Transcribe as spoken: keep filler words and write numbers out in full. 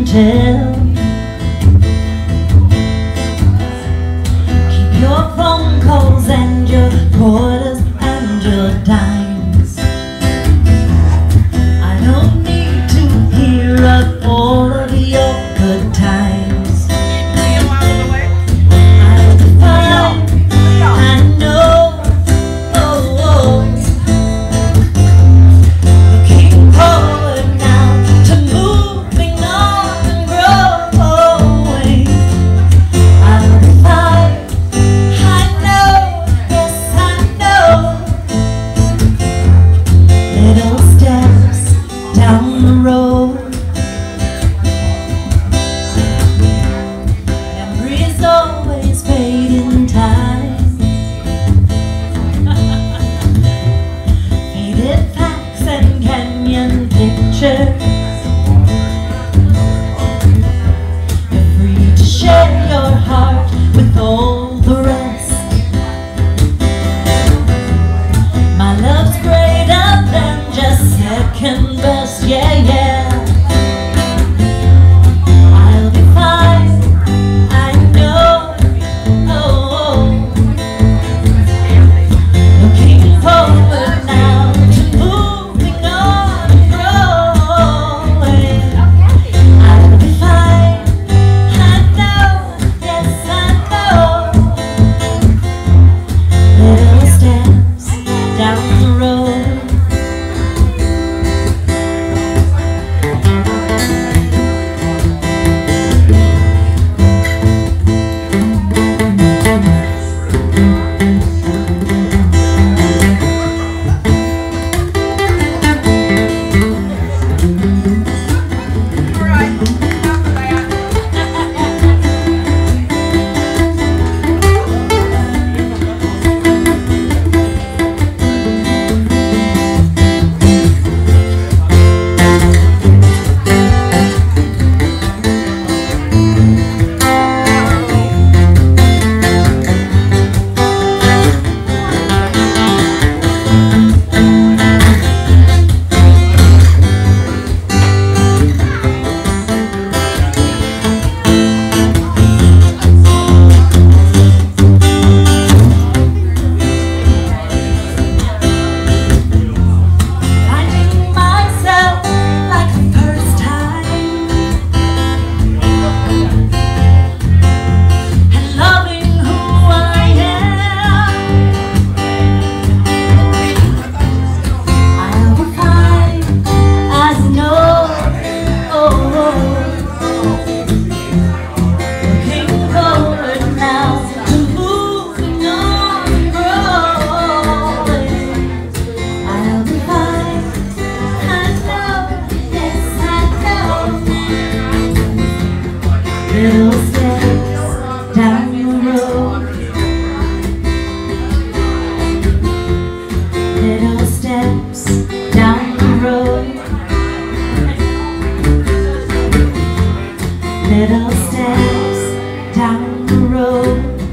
tell. Keep your phone calls and your quarters and your dimes. I don't need to hear of all of your good times. I'll be fine, I know. Oh, oh. Looking forward now to moving on and growing. I'll be fine, I know, yes I know. Little steps down the road, memories always fade in time. Faded facts and canyon pictures. You're free to share your heart with all the rest. My love's greater than just second best, yeah, yeah. I'll be fine, I know. Oh, oh. Looking forward now to moving on and growing. I'll be fine, I know, yes I know. Little steps down the road. Little steps down the road. Little steps down the road. Little steps down the road.